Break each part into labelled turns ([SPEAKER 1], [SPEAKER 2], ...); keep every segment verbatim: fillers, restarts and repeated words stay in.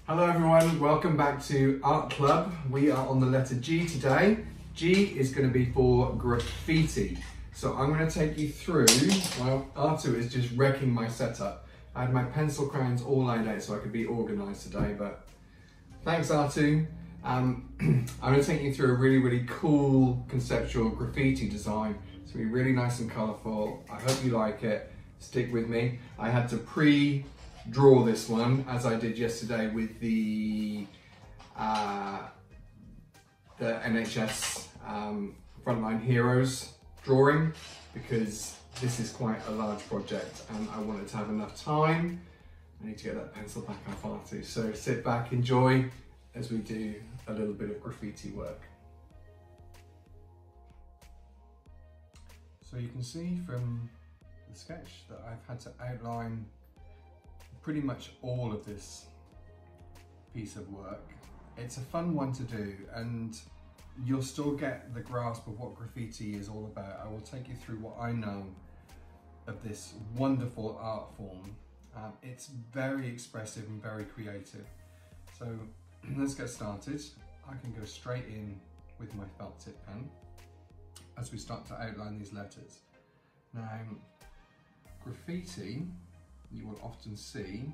[SPEAKER 1] Hello everyone, welcome back to Art Club. We are on the letter G today. G is going to be for graffiti. So I'm going to take you through, well, Artu is just wrecking my setup. I had my pencil crayons all laid out so I could be organised today, but thanks Artu. Um, I'm going to take you through a really, really cool conceptual graffiti design. It's going to be really nice and colourful. I hope you like it. Stick with me. I had to pre-draw this one as I did yesterday with the uh, the N H S um, Frontline Heroes drawing, because this is quite a large project and I wanted to have enough time. I need to get that pencil back off Artu. So sit back, enjoy as we do a little bit of graffiti work. So you can see from the sketch that I've had to outline pretty much all of this piece of work. It's a fun one to do and you'll still get the grasp of what graffiti is all about. I will take you through what I know of this wonderful art form. Um, it's very expressive and very creative. So let's get started. I can go straight in with my felt tip pen as we start to outline these letters. Now, graffiti you will often see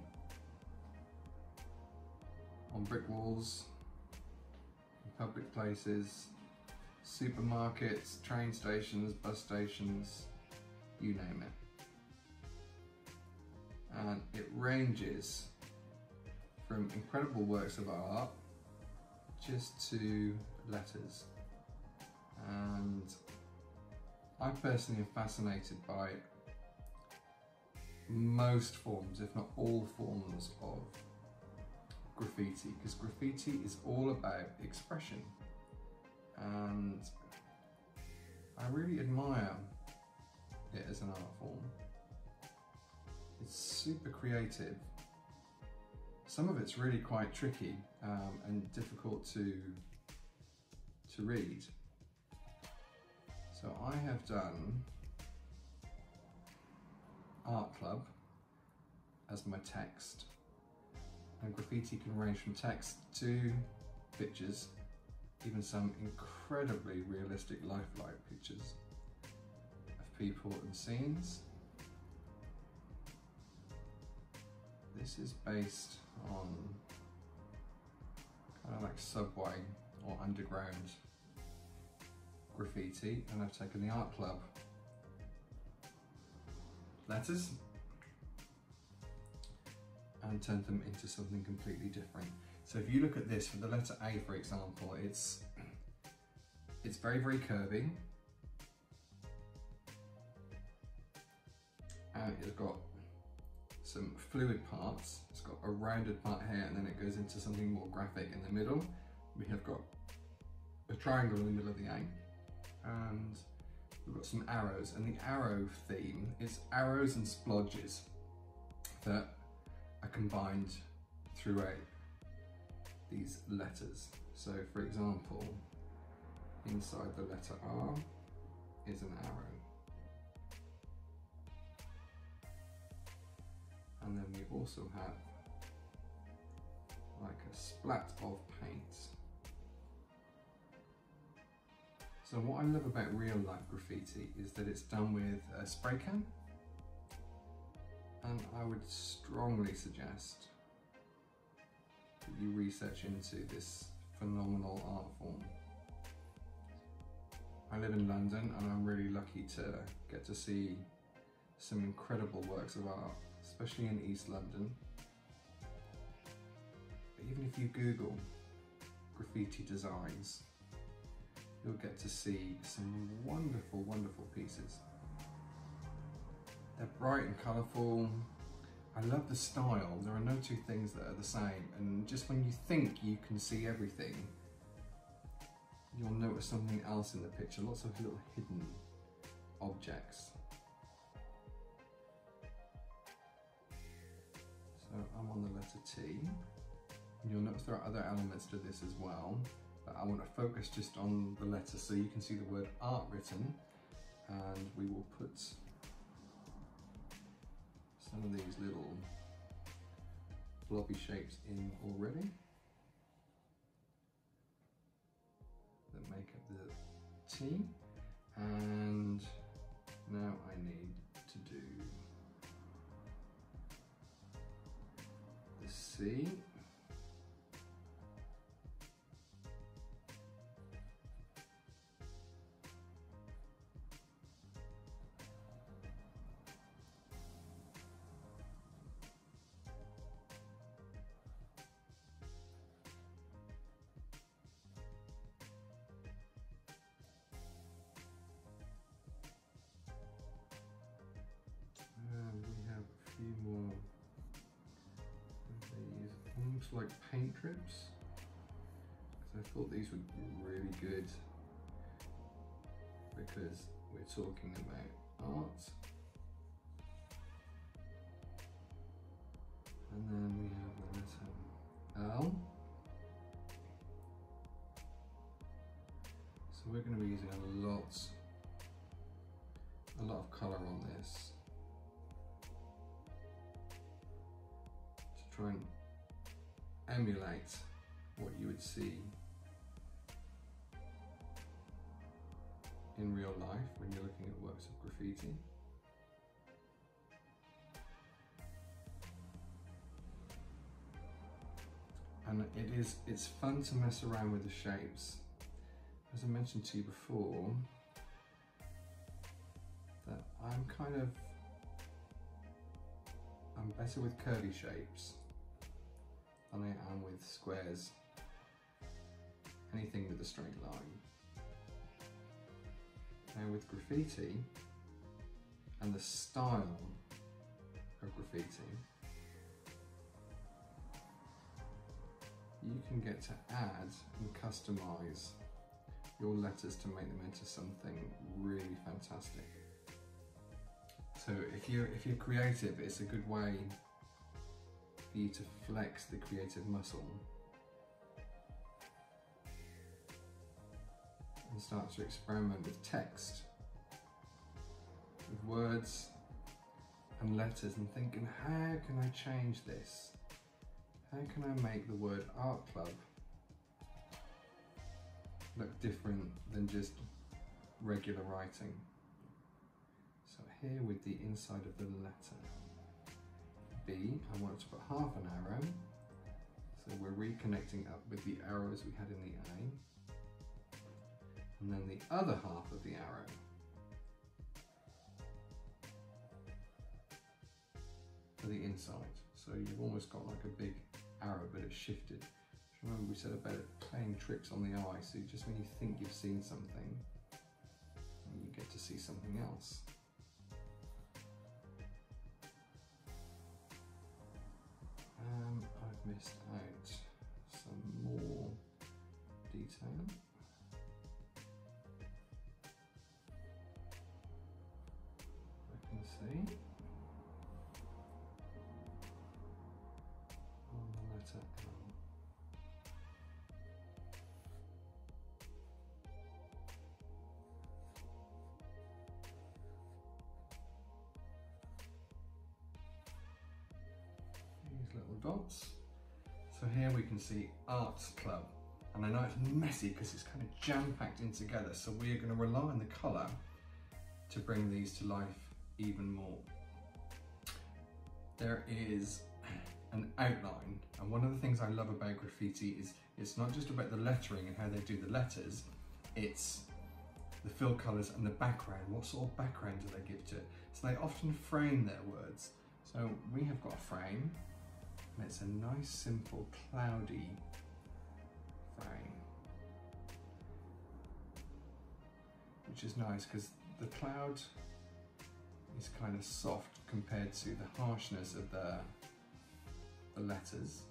[SPEAKER 1] on brick walls, in public places, supermarkets, train stations, bus stations, you name it. And it ranges from incredible works of art just to letters. And I personally am fascinated by most forms, if not all forms of graffiti, because graffiti is all about expression. And I really admire it as an art form. It's super creative. Some of it's really quite tricky um, and difficult to, to read. So I have done Art Club as my text, and graffiti can range from text to pictures, even some incredibly realistic lifelike pictures of people and scenes. This is based on kind of like subway or underground graffiti, and I've taken the Art Club letters and turned them into something completely different. So if you look at this, for the letter A for example, it's it's very, very curvy, and it's got some fluid parts. It's got a rounded part here, and then it goes into something more graphic in the middle. We have got a triangle in the middle of the A, and we've got some arrows, and the arrow theme is arrows and splodges that are combined throughout these letters. So for example, inside the letter R is an arrow. And then we also have like a splat of paint. So what I love about real life graffiti is that it's done with a spray can, and I would strongly suggest that you research into this phenomenal art form. I live in London and I'm really lucky to get to see some incredible works of art, especially in East London. But even if you Google graffiti designs, you'll get to see some wonderful, wonderful pieces. They're bright and colourful. I love the style. There are no two things that are the same. And just when you think you can see everything, you'll notice something else in the picture. Lots of little hidden objects. So I'm on the letter T. And you'll notice there are other elements to this as well. But I want to focus just on the letter so you can see the word art written, and we will put some of these little blobby shapes in already that make up the T, and now I need to do the C. And we have a few more of these, almost like paint drips, because I thought these would be really good because we're talking about art. And then we have the letter L. So we're going to be using a lot, a lot of colour on this to try and emulate what you would see in real life when you're looking at works of graffiti. And it is, it's fun to mess around with the shapes. As I mentioned to you before, that I'm kind of, I'm better with curvy shapes than I am with squares, anything with a straight line. Now with graffiti and the style of graffiti, you can get to add and customize your letters to make them into something really fantastic. So if you're, if you're creative, it's a good way for you to flex the creative muscle and start to experiment with text, with words and letters, and thinking, how can I change this? How can I make the word art club look different than just regular writing? So here with the inside of the letter B, I want to put half an arrow. So we're reconnecting up with the arrows we had in the A. And then the other half of the arrow for the inside. So you've almost got like a big arrow, but it's shifted. Remember we said about playing tricks on the eye, so just when you think you've seen something, you get to see something else. Um, I've missed out some more detail. I can see on the letter L. These little dots. So here we can see Art Club, and I know it's messy because it's kind of jam-packed in together, so we are going to rely on the colour to bring these to life even more. There is an outline, and one of the things I love about graffiti is it's not just about the lettering and how they do the letters, it's the fill colours and the background. What sort of background do they give to it? So they often frame their words. So we have got a frame, and it's a nice, simple, cloudy frame, which is nice because the cloud is kind of soft compared to the harshness of the, the letters.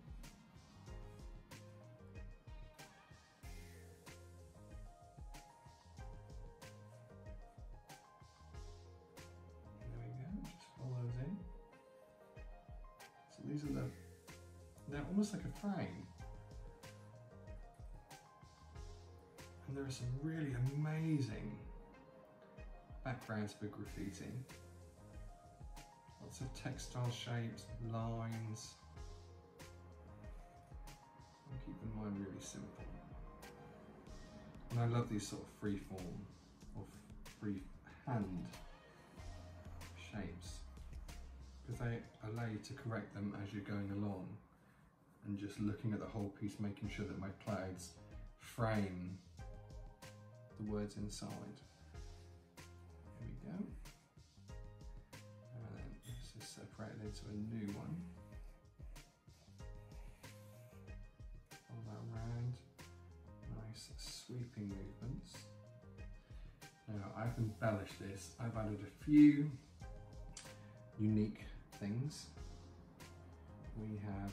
[SPEAKER 1] These are the, they're almost like a frame. And there are some really amazing backgrounds for graffiti. Lots of textile shapes, lines, keeping mine really simple. And I love these sort of free form or free hand shapes because they allow you to correct them as you're going along and just looking at the whole piece, making sure that my clouds frame the words inside. Here we go. And then let's just separate it into a new one. All that round. Nice sweeping movements. Now I've embellished this. I've added a few unique things. We have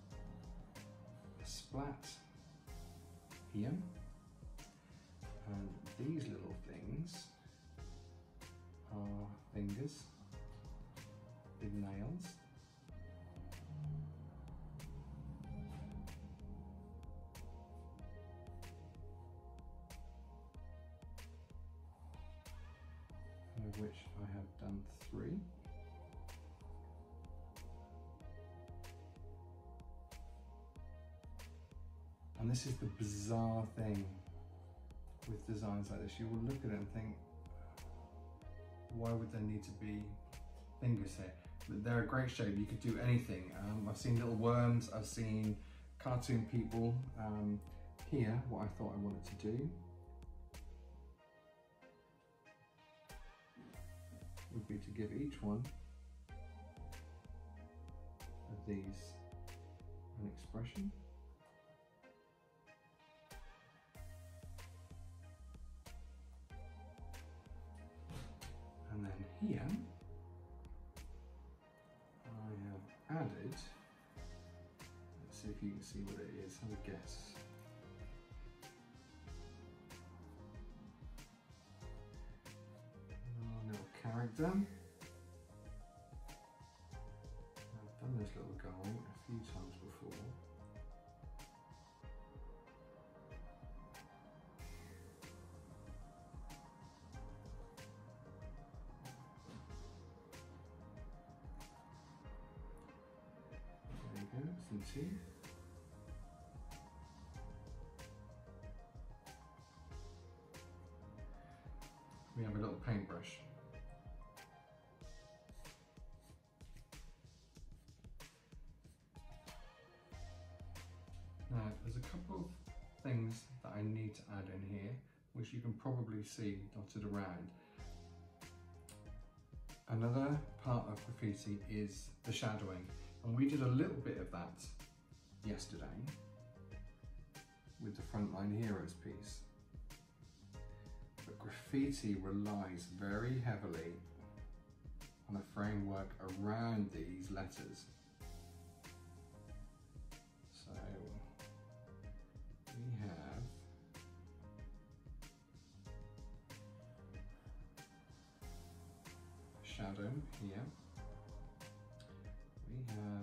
[SPEAKER 1] a splat here, and these little things are fingers, big nails. Of which I have done three. And this is the bizarre thing with designs like this. You will look at it and think, why would there need to be fingers here? But they're a great shape, you could do anything. Um, I've seen little worms, I've seen cartoon people. Um, here, what I thought I wanted to do would be to give each one of these an expression. And then here, I have added, let's see if you can see what it is, have a guess. Character. I've done this little guy a few times before. There you go, some teeth. We have a little paintbrush. Now, there's a couple of things that I need to add in here, which you can probably see dotted around. Another part of graffiti is the shadowing, and we did a little bit of that yesterday with the Frontline Heroes piece. But graffiti relies very heavily on a framework around these letters. So we have a shadow here. We have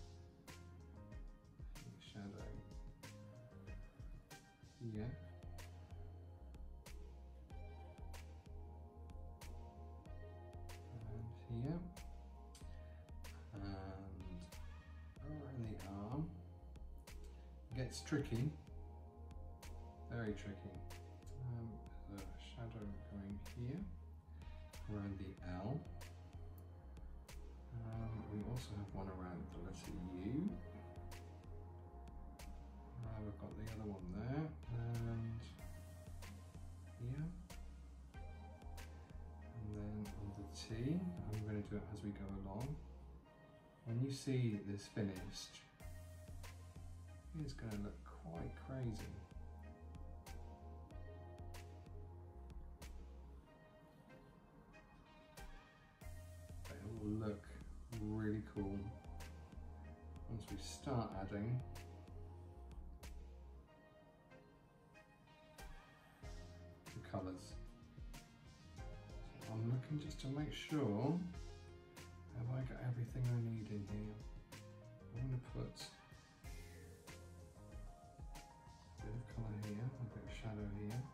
[SPEAKER 1] a shadow here. And here. And around the arm. It gets tricky. Very tricky. Um, there's a shadow going here, around the L. Um, we also have one around the letter U. Uh, we've got the other one there, and here. And then on the T, I'm going to do it as we go along. When you see this finished, it's going to look quite crazy. It will look really cool once we start adding the colours. So I'm looking just to make sure, have I got everything I need in here? I'm going to put a bit of colour here, a bit of shadow here.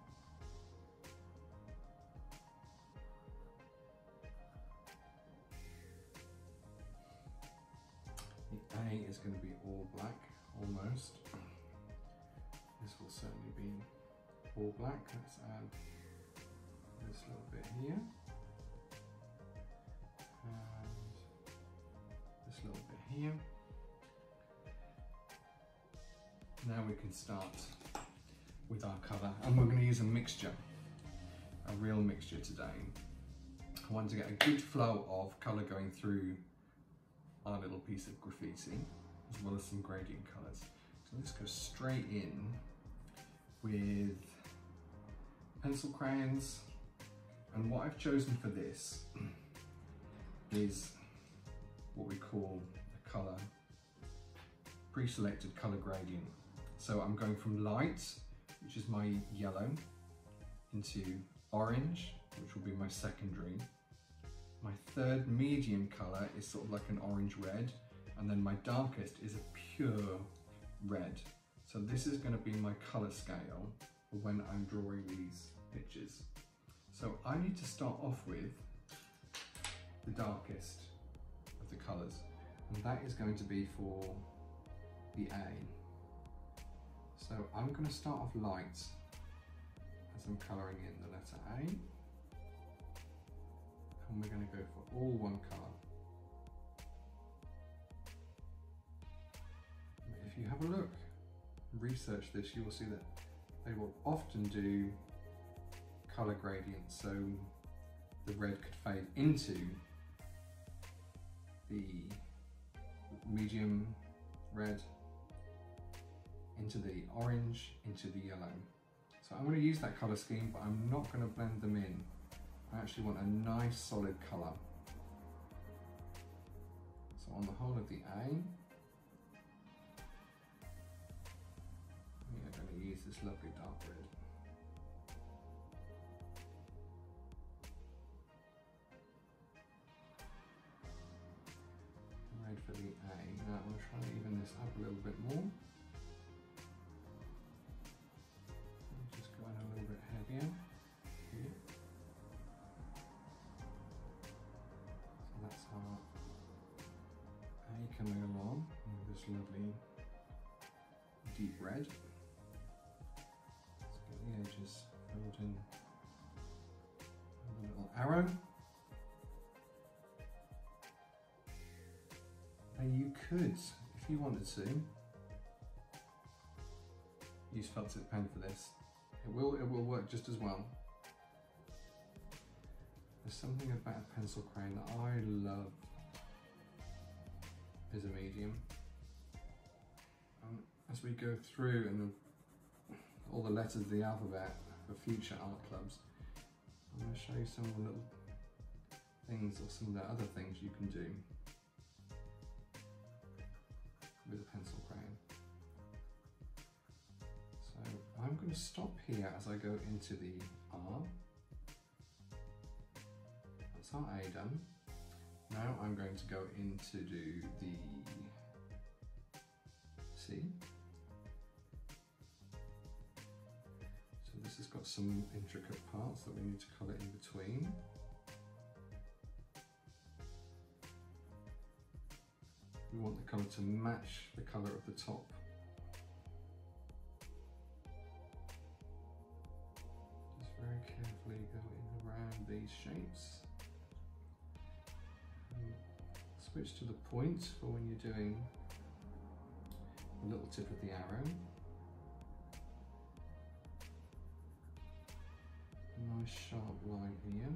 [SPEAKER 1] The A is going to be all black, almost. this will certainly be all black. Let's add this little bit here. And this little bit here. Now we can start with our colour, and we're going to use a mixture, a real mixture today. I want to get a good flow of colour going through our little piece of graffiti, as well as some gradient colours. So let's go straight in with pencil crayons, and what I've chosen for this is what we call a colour, pre-selected colour gradient. So I'm going from light, which is my yellow, into orange, which will be my secondary. My third medium colour is sort of like an orange red, and then my darkest is a pure red. So this is going to be my colour scale for when I'm drawing these pictures. So I need to start off with the darkest of the colours, and that is going to be for the A. So I'm going to start off light as I'm colouring in the letter A, and we're going to go for all one colour. If you have a look, research this, you will see that they will often do colour gradients, so the red could fade into the medium red, into the orange, into the yellow. So I'm going to use that colour scheme, but I'm not going to blend them in. I actually want a nice solid colour. So on the whole of the A, we are going to use this lovely dark red. Red for the A. Now I'm going to try and even this up a little bit more. Going a little bit heavier here. So that's our A coming along with this lovely deep red. Let's get the edges filled in with a little arrow. And you could, if you wanted to, use felt tip pen for this. It will, it will work just as well. There's something about a pencil crayon that I love as a medium. Um, as we go through and all the letters of the alphabet for future art clubs, I'm going to show you some of the little things or some of the other things you can do with a pencil crayon. So I'm going to stop here as I go into the R. That's our A done. Now I'm going to go in to do the C. So this has got some intricate parts that we need to colour in between. We want the colour to match the colour of the top. Very carefully go in around these shapes. And switch to the point for when you're doing the little tip of the arrow. A nice sharp line here.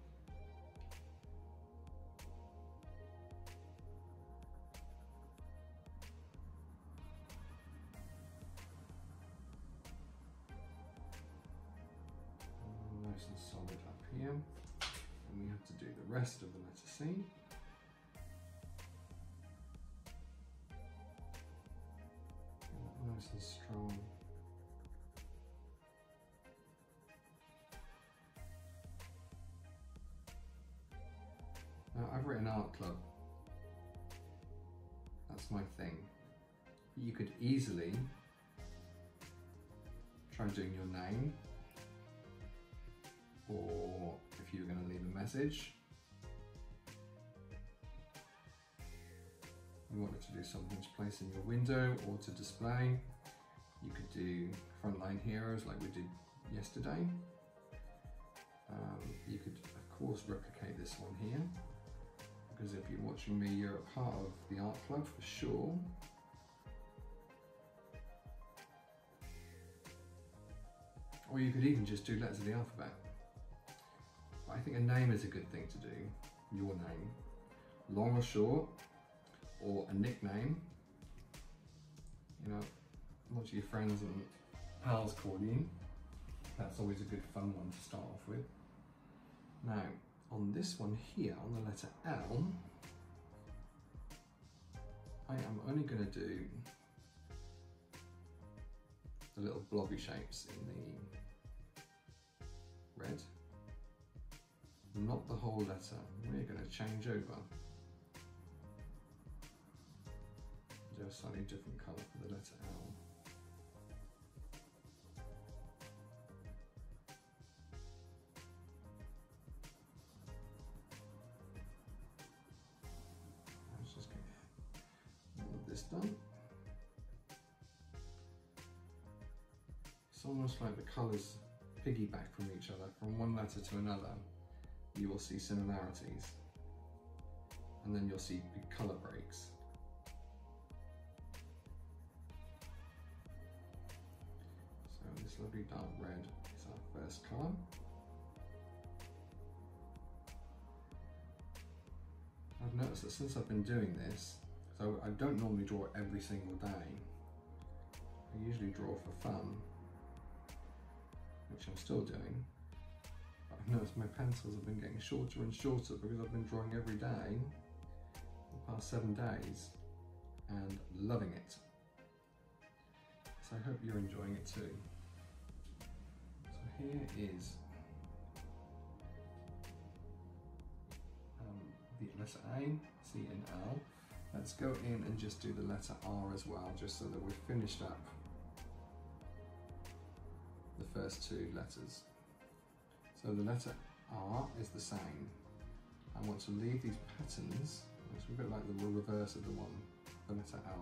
[SPEAKER 1] Nice and solid up here, and we have to do the rest of the letter C. Nice and strong. Now I've written art club. That's my thing. You could easily try doing your name, or if you're going to leave a message, you wanted to do something to place in your window or to display, You could do Frontline Heroes like we did yesterday. Um, you could of course replicate this one here, because if you're watching me, you're a part of the art club for sure. Or you could even just do letters of the alphabet. But I think a name is a good thing to do, your name. Long or short, or a nickname. You know, lots of your friends and pals call you. That's always a good fun one to start off with. Now, on this one here, on the letter L, I am only going to do the little blobby shapes in the red, not the whole letter. We're going to change over. Do a slightly different colour for the letter L. Let's just get all of this done. It's almost like the colours piggyback from each other. From one letter to another, you will see similarities, and then you'll see big colour breaks. So this lovely dark red is our first colour. I've noticed that since I've been doing this, so I don't normally draw every single day. I usually draw for fun, which I'm still doing. But I've noticed my pencils have been getting shorter and shorter because I've been drawing every day for the past seven days and loving it. So I hope you're enjoying it too. So here is um, the letter A, C and L. Let's go in and just do the letter R as well, just so that we've finished up the first two letters. So the letter R is the same. I want to leave these patterns, it's a bit like the reverse of the one, the letter L.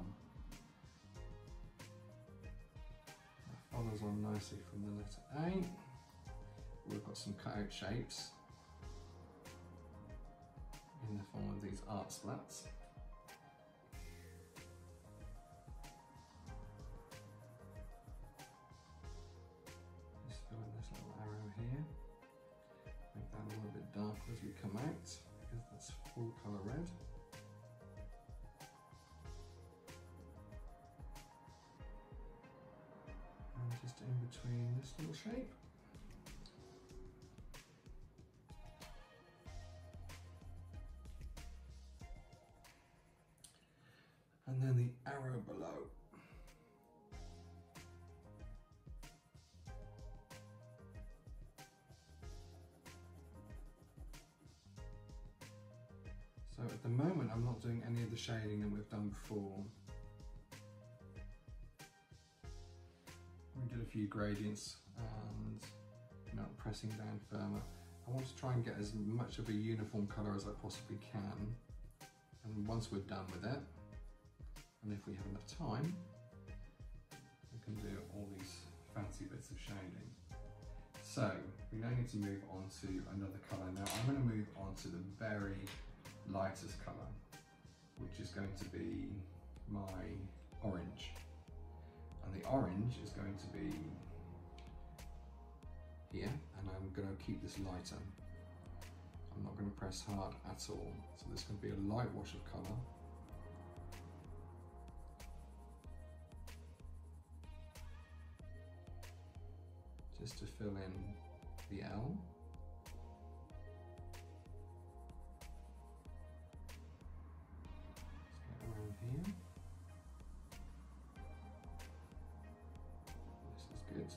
[SPEAKER 1] That follows on nicely from the letter A. We've got some cut out shapes in the form of these art splats. Just fill in this little arrow here. Make that a little bit darker as we come out, because that's full colour red. And just in between this little shape. And then the arrow below. So at the moment I'm not doing any of the shading that we've done before. We did a few gradients and, you know, pressing down firmer. I want to try and get as much of a uniform colour as I possibly can. And once we're done with it, and if we have enough time, we can do all these fancy bits of shading. So we now need to move on to another colour. Now I'm going to move on to the very lightest colour, which is going to be my orange. And the orange is going to be here, and I'm going to keep this lighter. I'm not going to press hard at all. So this is going to be a light wash of colour. Just to fill in the L. Let's get around here. This is good.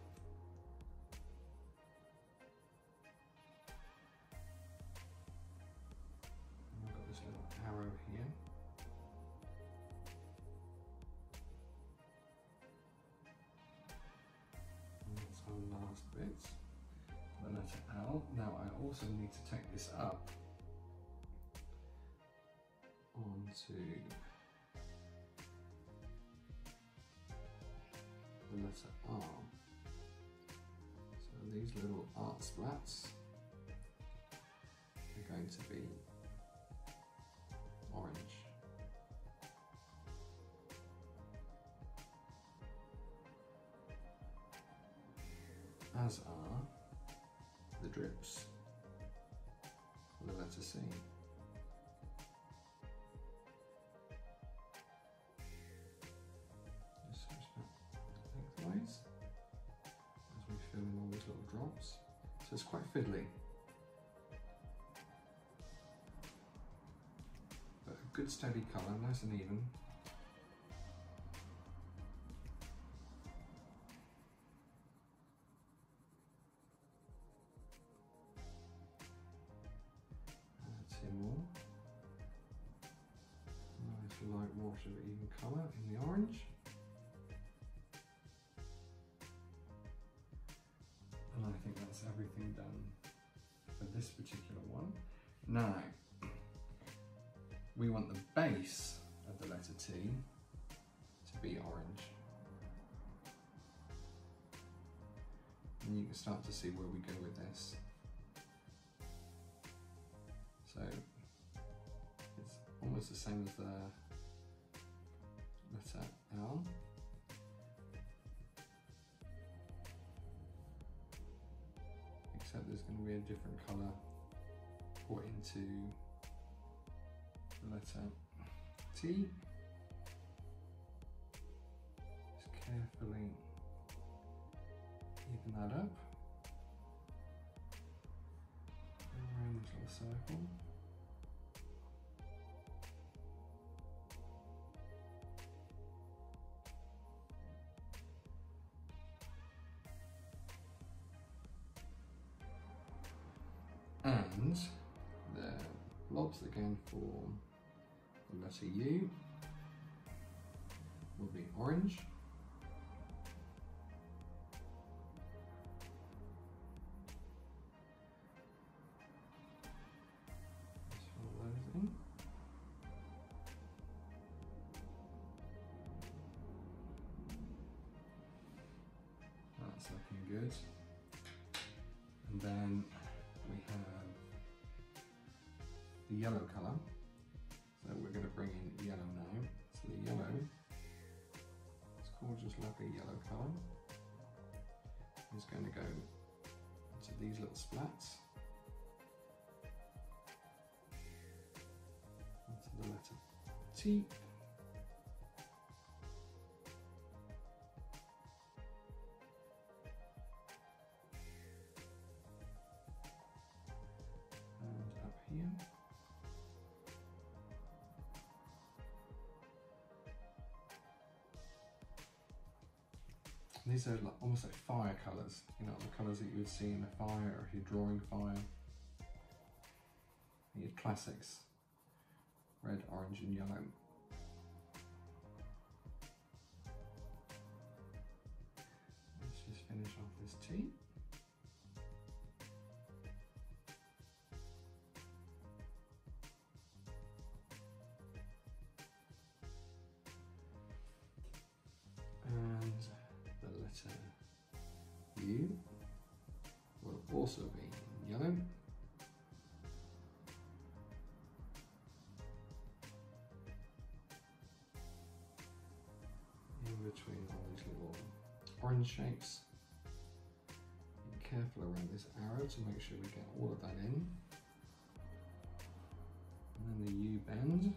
[SPEAKER 1] And I've got this little arrow here. That's our last bit, the letter L. Now I also need to take this up onto the letter R. So these little art splats are going to be orange. As are the drips for the letter C. Just switch that lengthwise as we fill in all these little drops. So it's quite fiddly, but a good steady colour, nice and even. Two more. Nice light wash of even colour in the orange. And I think that's everything done for this particular one. Now, we want the base of the letter T to be orange. And you can start to see where we go with this. So it's almost the same as the letter L. Except there's going to be a different colour put into the letter T. Just carefully even that up around this little circle. And the blobs again for the letter U will be orange. Just fill those in. That's looking good. And then we have the yellow colour, so we're going to bring in yellow now. So the yellow, this gorgeous lovely yellow colour, is going to go into these little splats, into the letter T. And up here. And these are like, almost like fire colours, you know, the colours that you would see in a fire or if you're drawing fire. Your classics, red, orange and yellow. Let's just finish off this T. And the letter U will also be in yellow. In between all these little orange shapes. Be careful around this arrow to make sure we get all of that in. And then the U bend.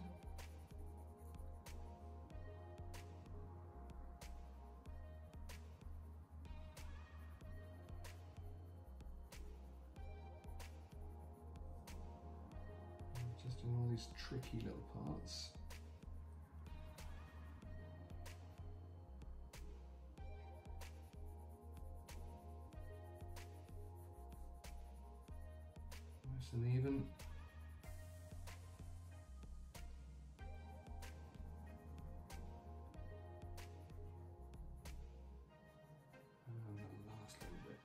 [SPEAKER 1] Just in all these tricky little parts. Nice and even. And the last little bit.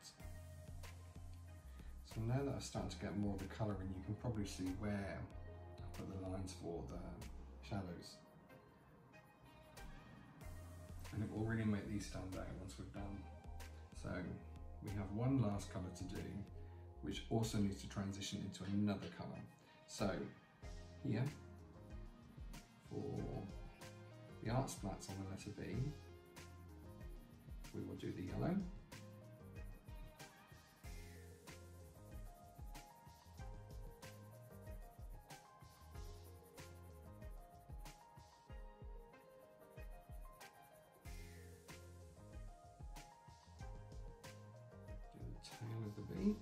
[SPEAKER 1] So now that I've started to get more of the colour in, you can probably see where I put the lines for the shadows. and it will really make these stand out once we're done. So we have one last colour to do, which also needs to transition into another colour. So here, for the art splats on the letter B, we will do the yellow. Do the tail of the B.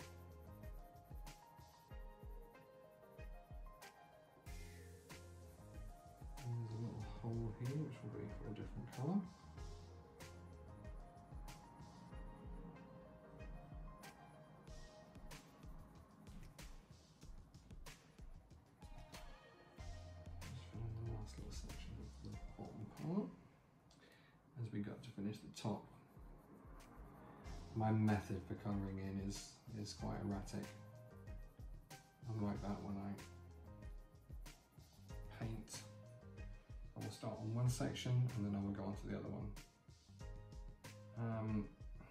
[SPEAKER 1] And there's a little hole here which will be for a different colour. Little section of the bottom part as we got to finish the top. My method for colouring in is is quite erratic. I'm like that when I paint. I will start on one section and then I will go on to the other one. Um,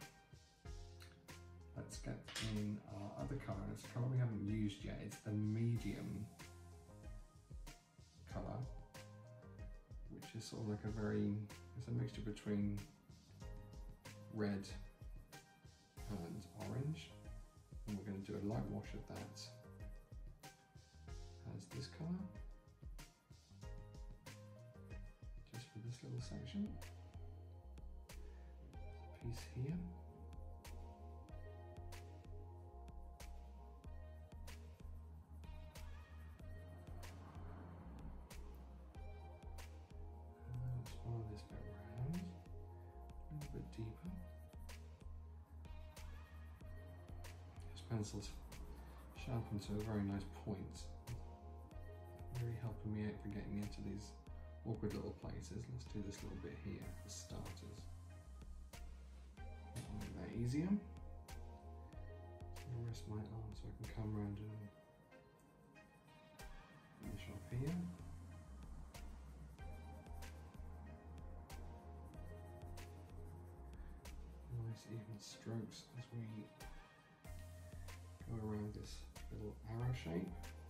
[SPEAKER 1] let's get in our other colour. It's a colour we haven't used yet. It's the medium colour, which is sort of like a very, it's a mixture between red and orange. And we're going to do a light wash of that as this colour, just for this little section. There's a piece here. Follow this bit around, a little bit deeper. This pencil's sharpened to a very nice point, really helping me out for getting into these awkward little places. Let's do this little bit here for starters. That'll make that easier. I'll rest my arm so I can come around and finish off here. Nice even strokes as we go around this little arrow shape.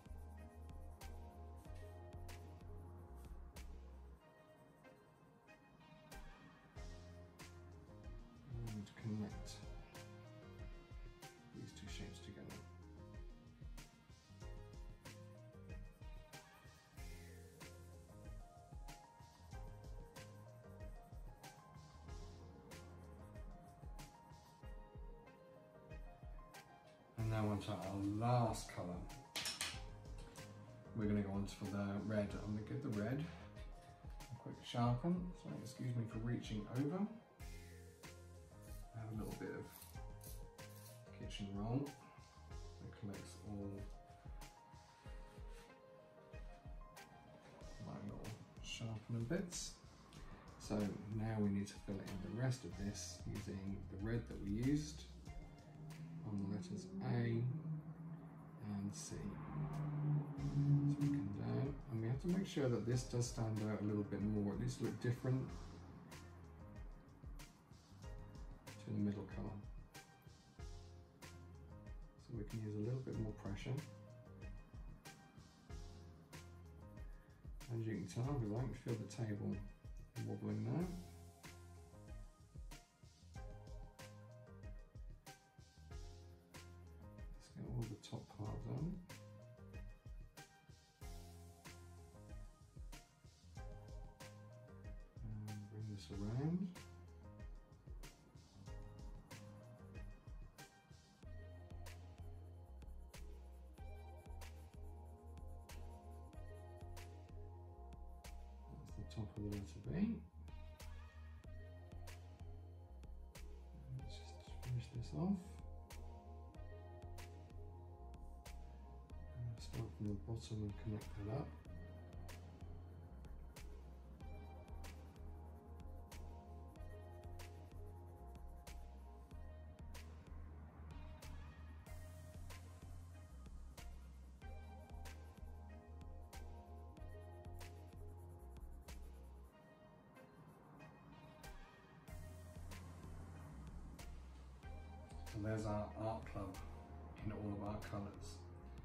[SPEAKER 1] And connect these two shapes together. And now onto our last colour. We're going to go on for the red. I'm going to give the red a quick sharpen. So excuse me for reaching over. I have a little bit of kitchen roll that collects all my little sharpening bits. So now we need to fill in the rest of this using the red that we used on the letters A and C. So we come down, and we have to make sure that this does stand out a little bit more, at least look different to the middle colour. So we can use a little bit more pressure. As you can tell, because I can feel the table wobbling now. Let's get all the top part done. And bring this around. That's the top of the letter B. Let's just finish this off. And start from the bottom and connect that up. And there's our art club in all of our colours.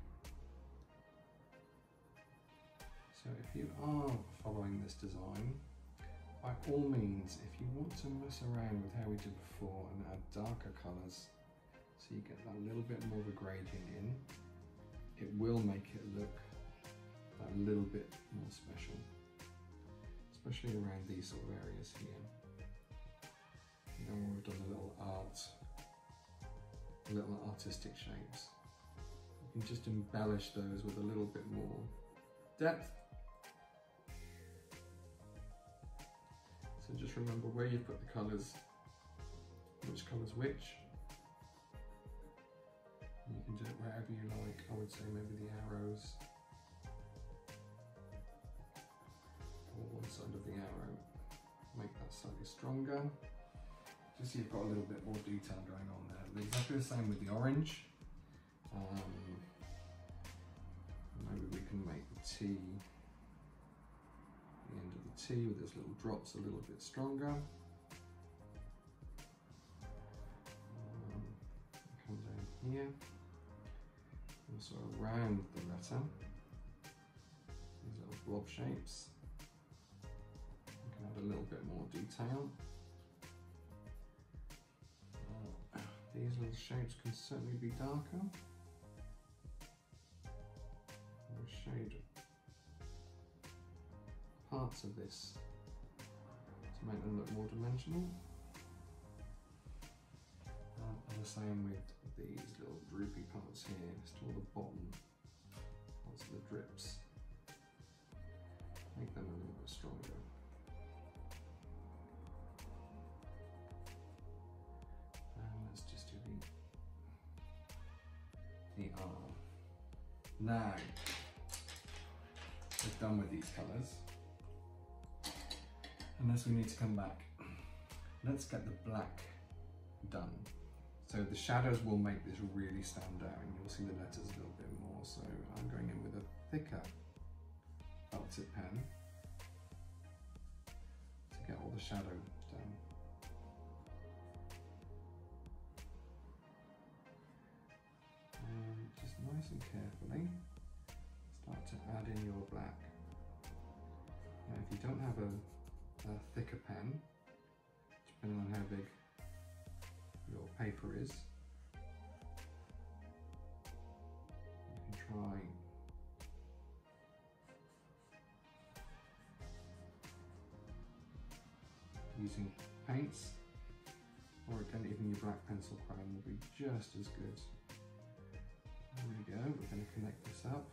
[SPEAKER 1] So if you are following this design, by all means, if you want to mess around with how we did before and add darker colours, so you get that little bit more of a gradient in, it will make it look that little bit more special, especially around these sort of areas here. You know, where we've done a little art, little artistic shapes. You can just embellish those with a little bit more depth. So just remember where you put the colours, which colour's which. You can do it wherever you like. I would say maybe the arrows, or one side of the arrow. Make that slightly stronger. Just so you've got a little bit more detail going on there. But exactly the same with the orange. Um, maybe we can make the T, the end of the T with those little drops a little bit stronger. Um, come down here. Also around the letter, these little blob shapes. You can add a little bit more detail. Uh, these little shapes can certainly be darker. I'll shade parts of this to make them look more dimensional. And the same with these little droopy parts here, just all the bottom parts of the drips. Make them a little bit stronger. And let's just do the, the arm. Now, we're done with these colours. Unless we need to come back. Let's get the black done. So the shadows will make this really stand out, and you'll see the letters a little bit more. So I'm going in with a thicker felt tip pen to get all the shadow done. And just nice and carefully start to add in your black. Now if you don't have a, a thicker pen, depending on how big your paper is, you can try using paints, or again even your black pencil crayon will be just as good. There we go, we're going to connect this up,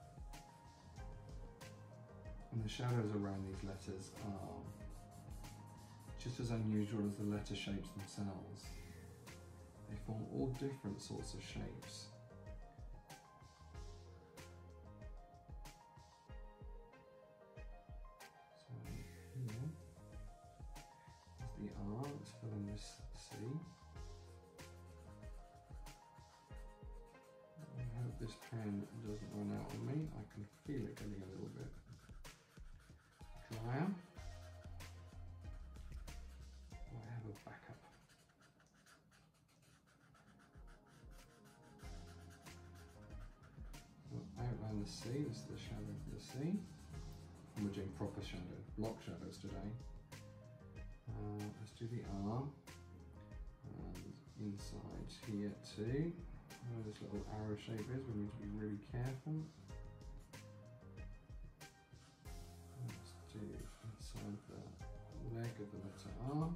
[SPEAKER 1] and the shadows around these letters are just as unusual as the letter shapes themselves. They form all different sorts of shapes. So here is the R, let's fill in this C. I hope this pen doesn't run out on me. I can feel it getting a little bit drier. I have a backup. We'll outline the C, this is the shadow of the C. And we're doing proper shadow, block shadows today. Uh, let's do the R. And inside here too, where this little arrow shape is, we need to be really careful. Let's do inside the leg of the letter R.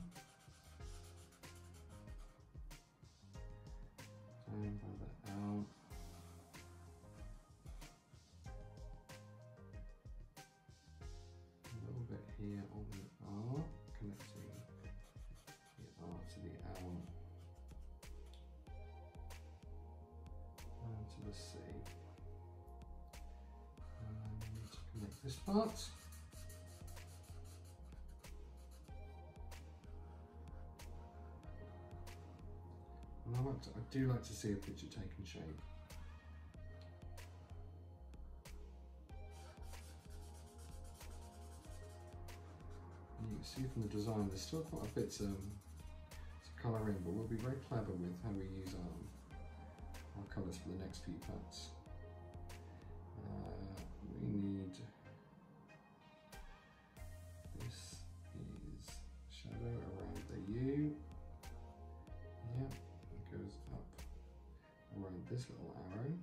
[SPEAKER 1] Down by the L. A little bit here on the R, connecting the R to the L and to the C. And connect this part. And I, like to, I do like to see a picture taking shape. And you can see from the design there's still quite a bit um, colour in, but we'll be very clever with how we use our, our colours for the next few parts. Uh, we need, this is shadow around the U. Yeah, it goes up around this little arrow.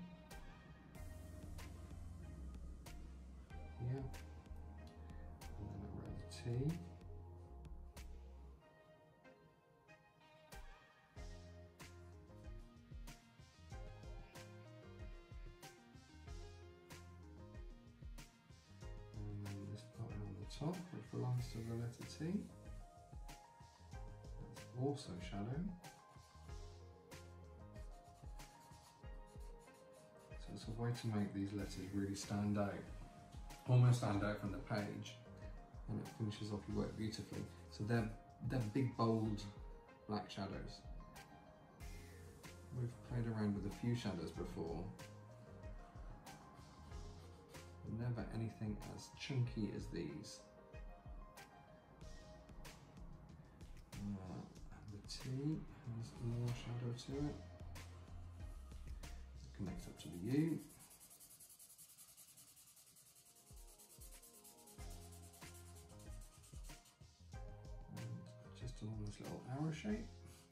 [SPEAKER 1] Yeah, and then around the T. And then this part on the top, which belongs to the letter T. That's also shadow. So it's a way to make these letters really stand out. Almost stand out from the page, and it finishes off your work beautifully. So they're, they're big, bold black shadows. We've played around with a few shadows before. Never anything as chunky as these. Uh, and the T has more shadow to it. It connects up to the U. Just along this little arrow shape.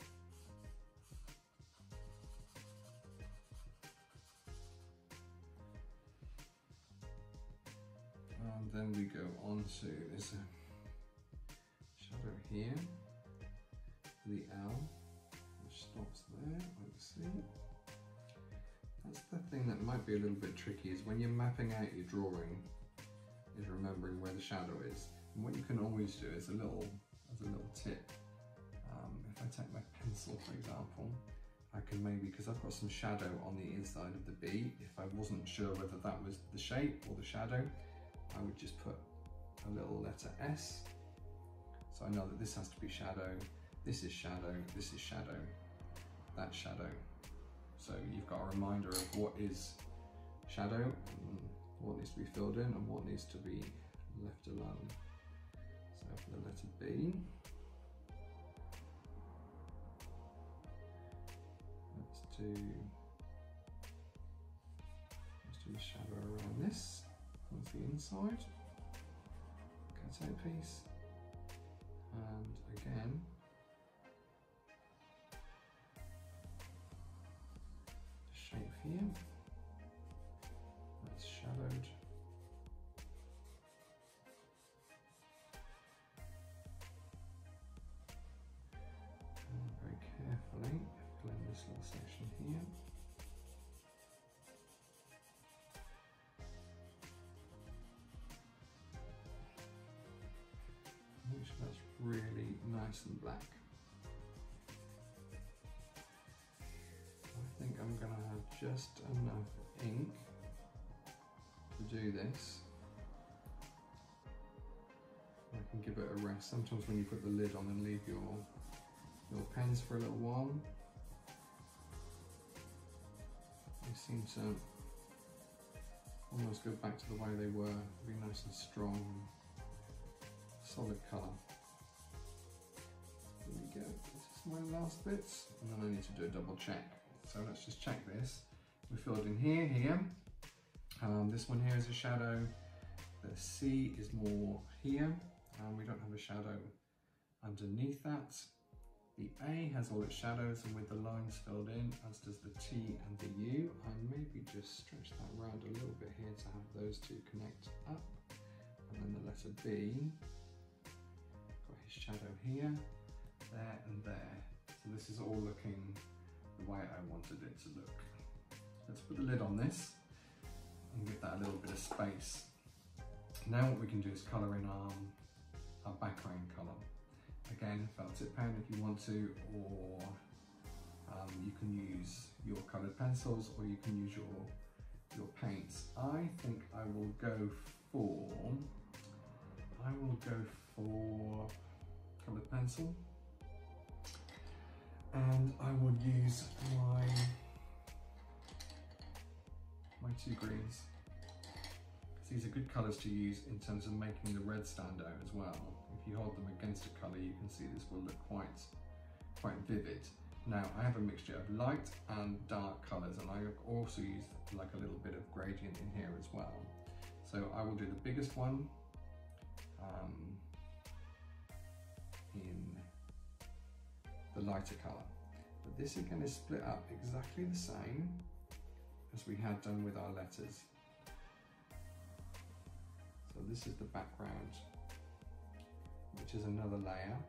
[SPEAKER 1] And then we go on to, there's a shadow here, the L, which stops there, like see. That's the thing that might be a little bit tricky, is when you're mapping out your drawing, is remembering where the shadow is. And what you can always do is a little As a little tip, um, if I take my pencil for example, I can maybe, because I've got some shadow on the inside of the B, if I wasn't sure whether that was the shape or the shadow, I would just put a little letter S. So I know that this has to be shadow, this is shadow, this is shadow, that's shadow. So you've got a reminder of what is shadow, and what needs to be filled in and what needs to be left alone. So for the letter B, let's do, let's do a shadow around this. That's the inside, cut out piece, and again, the shape here, that's shadowed. Very carefully fill in this little section here. Make sure that's really nice and black. I think I'm going to have just enough ink to do this. I can give it a rest. Sometimes when you put the lid on and leave your your pens for a little while, they seem to almost go back to the way they were, be nice and strong, solid colour. There we go, this is my last bits, and then I need to do a double check. So let's just check this. We filled in here, here. Um, this one here is a shadow. The C is more here, and we don't have a shadow underneath that. The A has all its shadows, and with the lines filled in, as does the T and the U. I maybe just stretch that round a little bit here to have those two connect up. And then the letter B, got his shadow here, there and there. So this is all looking the way I wanted it to look. Let's put the lid on this and give that a little bit of space. Now what we can do is colour in our, our background colour. Again, felt tip pen if you want to, or um, you can use your coloured pencils, or you can use your, your paints. I think I will go for, I will go for coloured pencil, and I will use my, my two greens. These are good colours to use in terms of making the red stand out as well. If you hold them against a colour, you can see this will look quite, quite vivid. Now I have a mixture of light and dark colours, and I also use like a little bit of gradient in here as well. So I will do the biggest one um, in the lighter colour. But this again is split up exactly the same as we had done with our letters. So this is the background, which is another layer.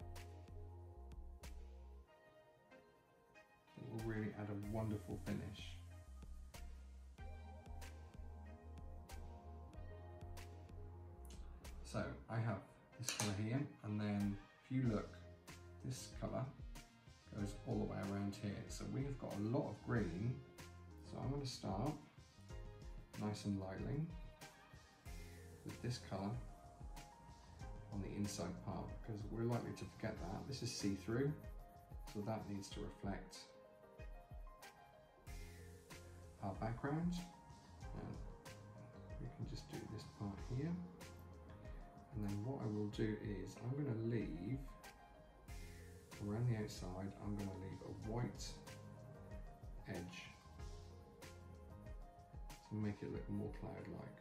[SPEAKER 1] It will really add a wonderful finish. So I have this colour here, and then if you look, this colour goes all the way around here. So we have got a lot of green. So I'm going to start nice and lightly with this colour on the inside part, because we're likely to forget that. This is see-through, so that needs to reflect our background. And we can just do this part here. And then what I will do is I'm going to leave around the outside, I'm going to leave a white edge to make it look more cloud-like.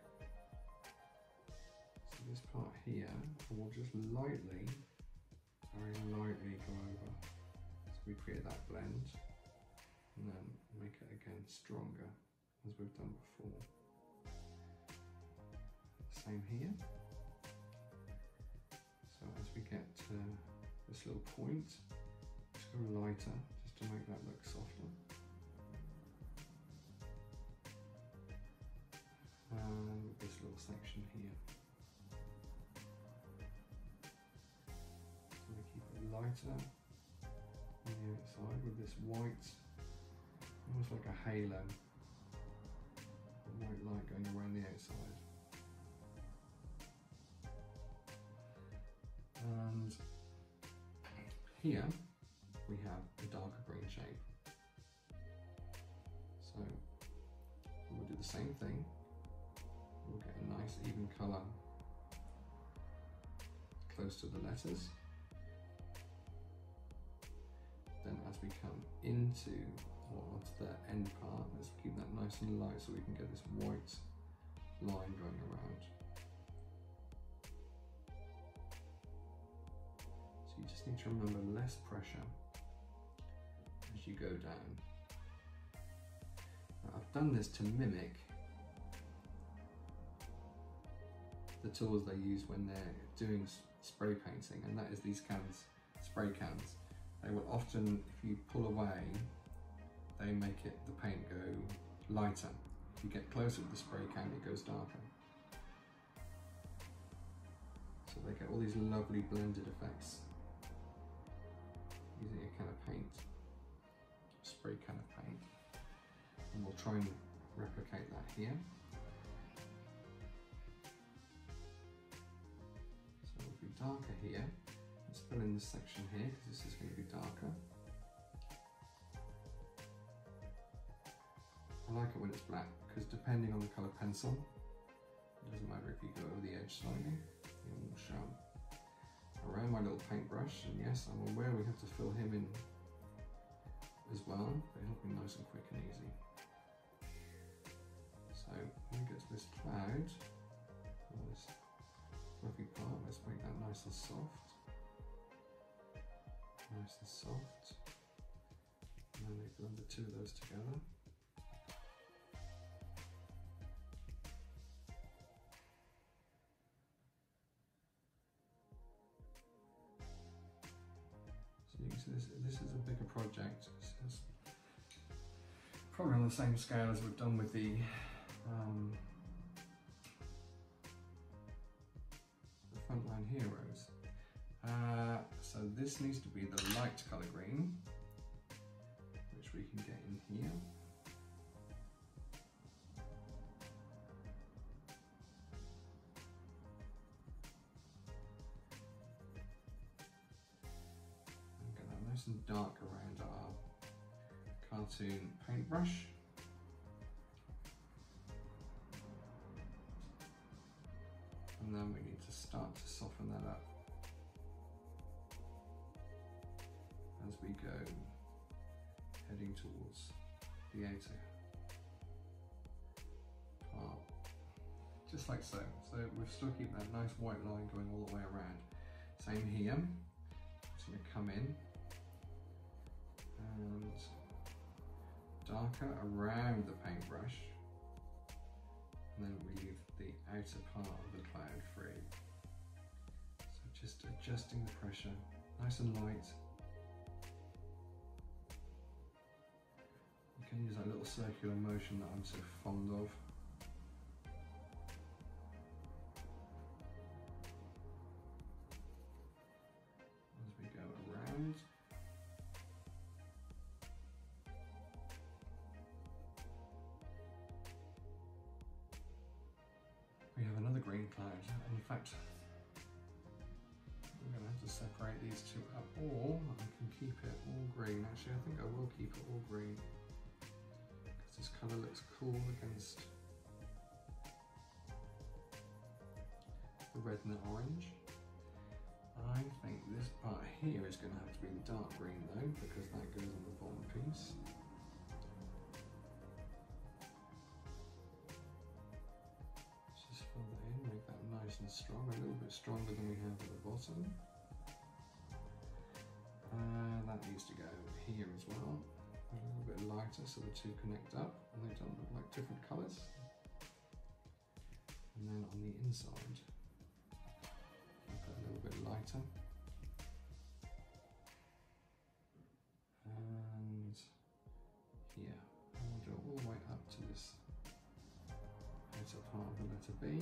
[SPEAKER 1] So this part here, I will just lightly, very lightly go over, so we create that blend, and then make it again stronger, as we've done before. Same here. So as we get to this little point, just go lighter, just to make that look softer. And with this little section here. So we keep it lighter on the outside with this white, almost like a halo, the white light going around the outside. And here we have a darker green shade. So we'll do the same thing. We'll get a nice even colour close to the letters. Then as we come into, or onto the end part, let's keep that nice and light so we can get this white line going around. So you just need to remember less pressure as you go down. Now, I've done this to mimic the tools they use when they're doing spray painting, and that is these cans, spray cans. They will often, if you pull away, they make it, the paint go lighter. If you get closer with the spray can, it goes darker. So they get all these lovely blended effects using a can of paint, a spray can of paint. And we'll try and replicate that here. So it'll be darker here. Let's fill in this section here because this is going to be darker. I like it when it's black because depending on the colour pencil, it doesn't matter if you go over the edge slightly, it will show. Around my little paintbrush, and yes, I'm aware we have to fill him in as well, but it'll be nice and quick and easy. So when we get to this cloud, or this fluffy part, let's make that nice and soft. Nice and soft. And then we blend the two of those together. So you can see this, this is a bigger project. It's probably on the same scale as we've done with the um, the Frontline Heroes. Uh, so this needs to be the light colour green, which we can get in here. And get that nice and dark around our cartoon paintbrush. And then we need to start to soften that up a as we go heading towards the outer part, just like so. So we've still keep that nice white line going all the way around. Same here, just going to come in and darker around the paintbrush, and then we leave the outer part of the cloud free. So just adjusting the pressure, nice and light. You can use that little circular motion that I'm so fond of. As we go around. We have another green cloud, and in fact, we're going to have to separate these two up, or I can keep it all green. Actually, I think I will keep it all green, because this colour looks cool against the red and the orange. I think this part here is going to have to be the dark green though, because that goes on the bottom piece. Fill that in, make that nice and strong, a little bit stronger than we have at the bottom. And that needs to go here as well, a little bit lighter so the two connect up and they don't look like different colours. And then on the inside, make that a little bit lighter. And here, and we'll do it all the way up to this outer part of the letter B.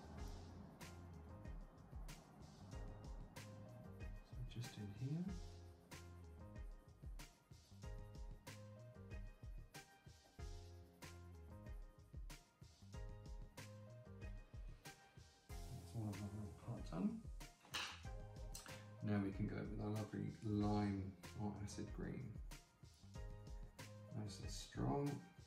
[SPEAKER 1] So just in here. That's all of our little part done. Now we can go with our lovely lime or acid green. Nice and strong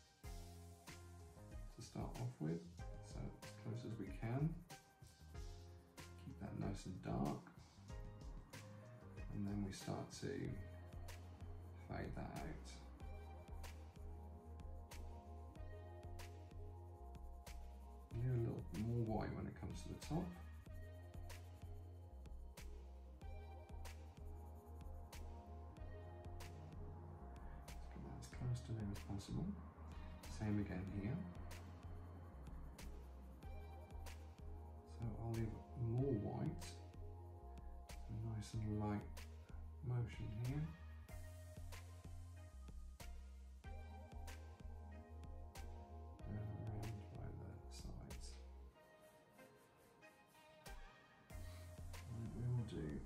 [SPEAKER 1] to start off with, so as close as we can. Keep that nice and dark, and then we start to fade that out. Need a little more white when it comes to the top. Let's get that as close to there as possible. Same again here. So I'll leave more white, so nice and light motion here. And around by the sides. And we will do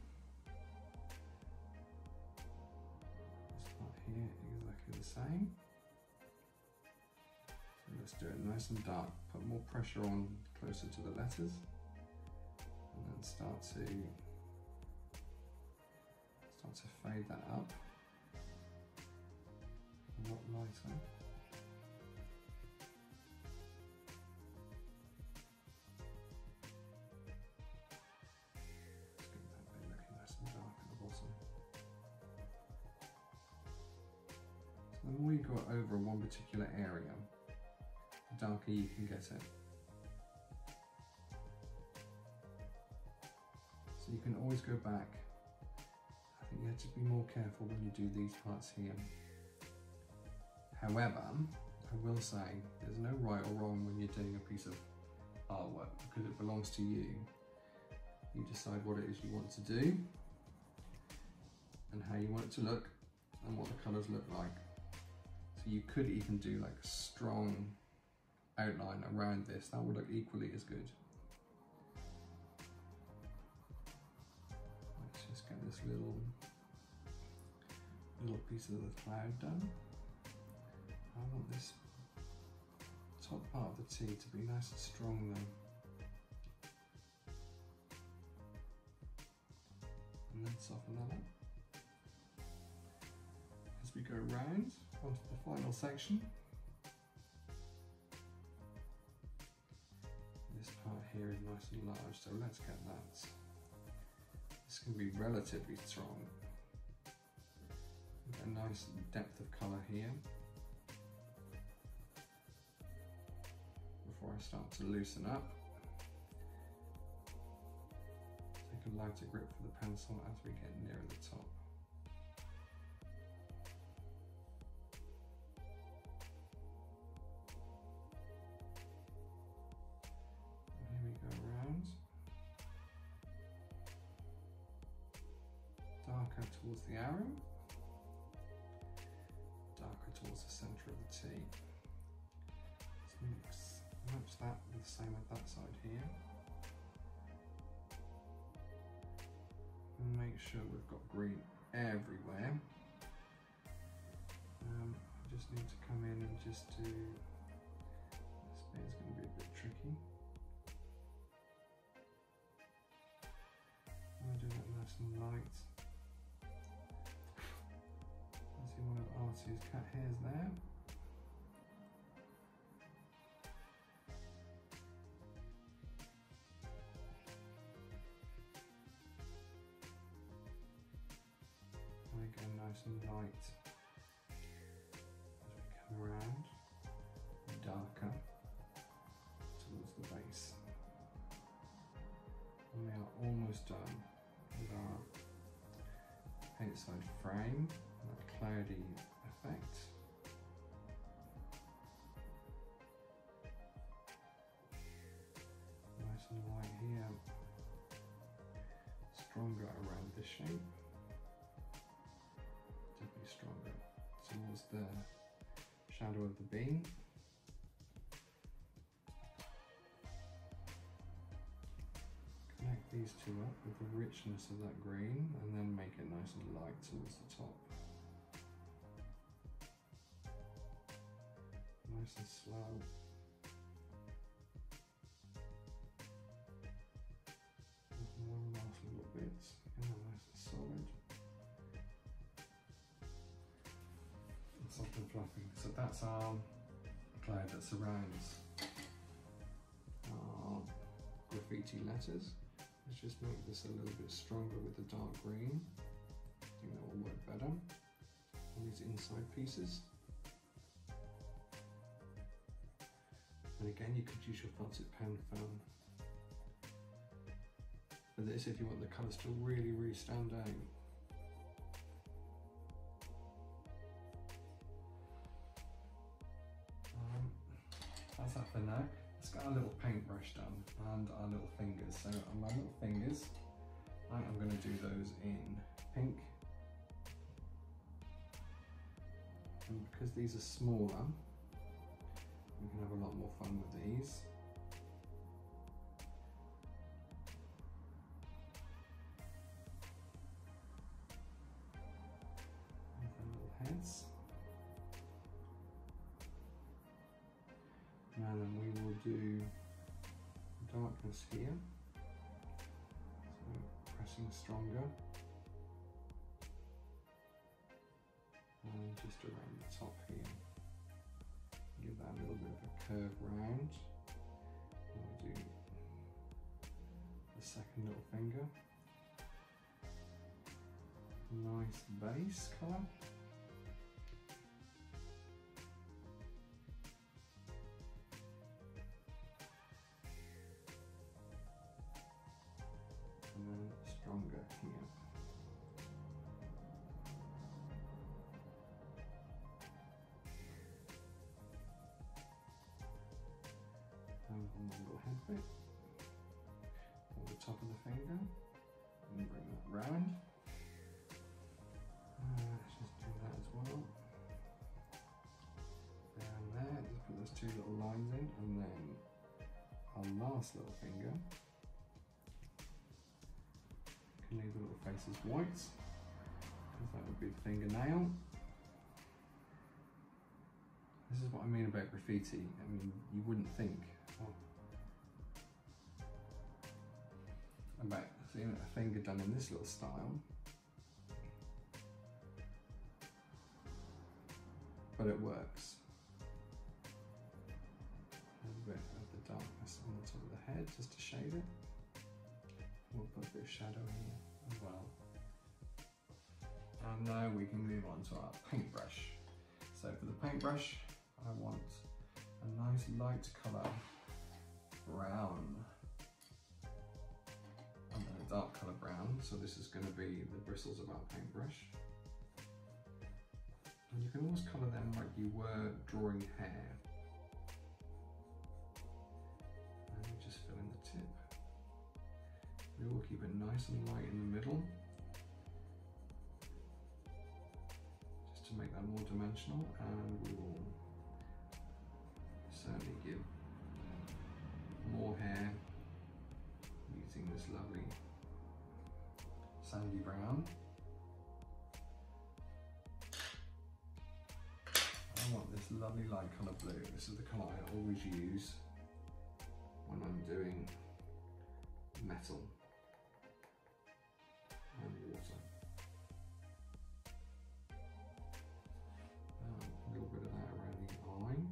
[SPEAKER 1] this part here exactly the same. Let's do it nice and dark, put more pressure on closer to the letters, and then start to start to fade that up a lot lighter. Let's get that bit looking nice and dark at the bottom. So the more you go over one particular area, the darker you can get it. So you can always go back. I think you have to be more careful when you do these parts here. However, I will say there's no right or wrong when you're doing a piece of artwork, because it belongs to you. You decide what it is you want to do and how you want it to look and what the colours look like. So you could even do like a strong outline around this, that would look equally as good. Let's just get this little little piece of the cloud done. I want this top part of the T to be nice and strong though. And then soften that up. As we go round onto the final section, this part here is nice and large, so let's get that. This can be relatively strong. Get a nice depth of colour here before I start to loosen up. Take a lighter grip for the pencil as we get nearer the top. And here we go around. Darker towards the arrow, darker towards the centre of the T. Let's mix, match that with the same with that side here. And make sure we've got green everywhere. Um, I just need to come in and just do, this bit is going to be a bit tricky. I'm going to do that nice and light. See one of Artu's cat hairs there. And again, nice and light as we come around, darker towards the base. And we are almost done with our paint side frame. That cloudy effect. Nice and light here. Stronger around this shape. Definitely stronger towards the shadow of the bean. Connect these two up with the richness of that green and then make it nice and light towards the top. Nice and slow. One last little bit, and nice and solid. And soft and fluffy. So that's our cloud that surrounds our graffiti letters. Let's just make this a little bit stronger with the dark green. I think that will work better on these inside pieces. And again, you could use your felt tip pen for, for this if you want the colours to really, really stand out. Um, that's that for now. Let's get our little paintbrush done and our little fingers. So on my little fingers, I am going to do those in pink. And because these are smaller, we can have a lot more fun with these. And the little heads. And then we will do darkness here. So pressing stronger. And just around the top here. Give that a little bit of a curve round. And we'll do the second little finger. Nice base colour. And then stronger here. And on the little head bit, or the top of the finger, and bring that round. Uh, let's just do that as well. Down there, just put those two little lines in, and then our last little finger. You can leave the little faces white, because that would be the fingernail. This is what I mean about graffiti. I mean, you wouldn't think oh, about seeing a finger done in this little style, but it works. A little bit of the darkness on the top of the head just to shade it. We'll put a bit of shadow here as well. And now we can move on to our paintbrush. So for the paintbrush, I want a nice light colour brown. And then a dark colour brown. So this is going to be the bristles of our paintbrush. And you can almost colour them like you were drawing hair. And you just fill in the tip. We will keep it nice and light in the middle, just to make that more dimensional, and we will certainly give more hair using this lovely sandy brown. I want this lovely light colour blue. This is the colour I always use when I'm doing metal and water. Um, a little bit of that around the eye.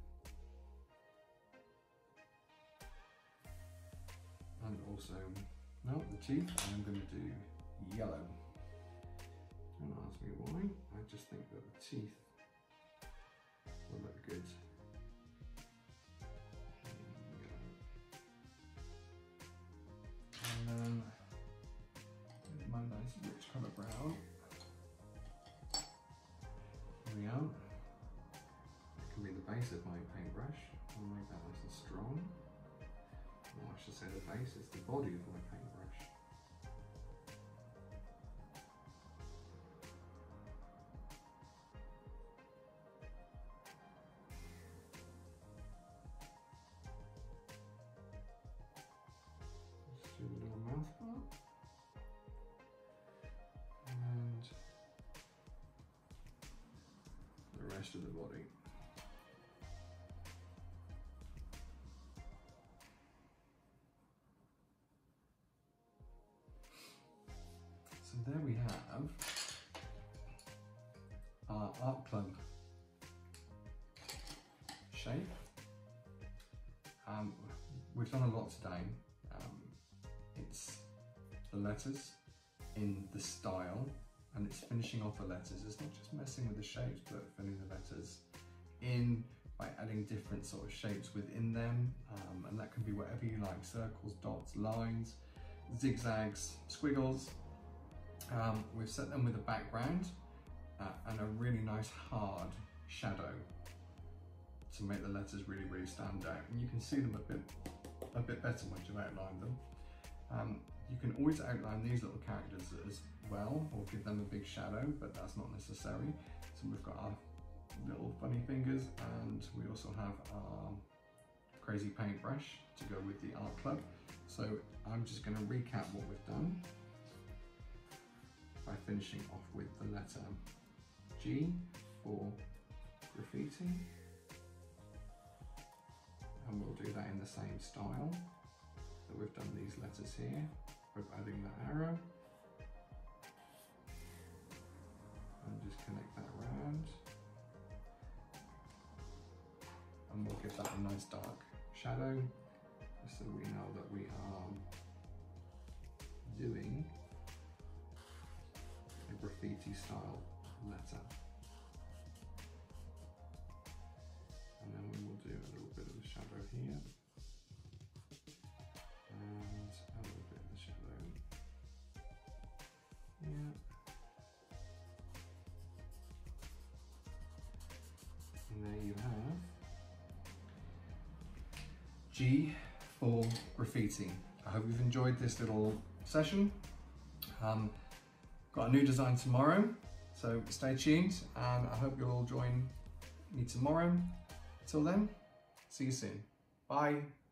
[SPEAKER 1] And also, no, the teeth, I'm going to do yellow. Don't ask me why, I just think that the teeth will look good. And then with my nice rich colour brown, there we go. It can be the base of my paintbrush. I'll make that nice and strong. Or I should say the base is the body of my paintbrush. Just do the little mouth part. And the rest of the body. So there we have our art club shape. Um, we've done a lot today. Um, it's the letters in the style, and it's finishing off the letters. It's not just messing with the shapes, but filling the letters in by adding different sort of shapes within them. Um, and that can be whatever you like: circles, dots, lines, zigzags, squiggles. Um, we've set them with a background uh, and a really nice hard shadow to make the letters really, really stand out. And you can see them a bit, a bit better once you've outlined them. Um, you can always outline these little characters as well, or give them a big shadow, but that's not necessary. So we've got our little funny fingers, and we also have our crazy paintbrush to go with the art club. So I'm just going to recap what we've done by finishing off with the letter G for graffiti, and we'll do that in the same style that we've done these letters here, with adding the arrow, and just connect that around, and we'll give that a nice dark shadow, just so we know that we are doing a graffiti style letter. And then we will do a little bit of the shadow here, and a little bit of the shadow here. And there you have G for graffiti. I hope you've enjoyed this little session. Um, got a new design tomorrow, so stay tuned, and I hope you'll all join me tomorrow. Till then, see you soon. Bye.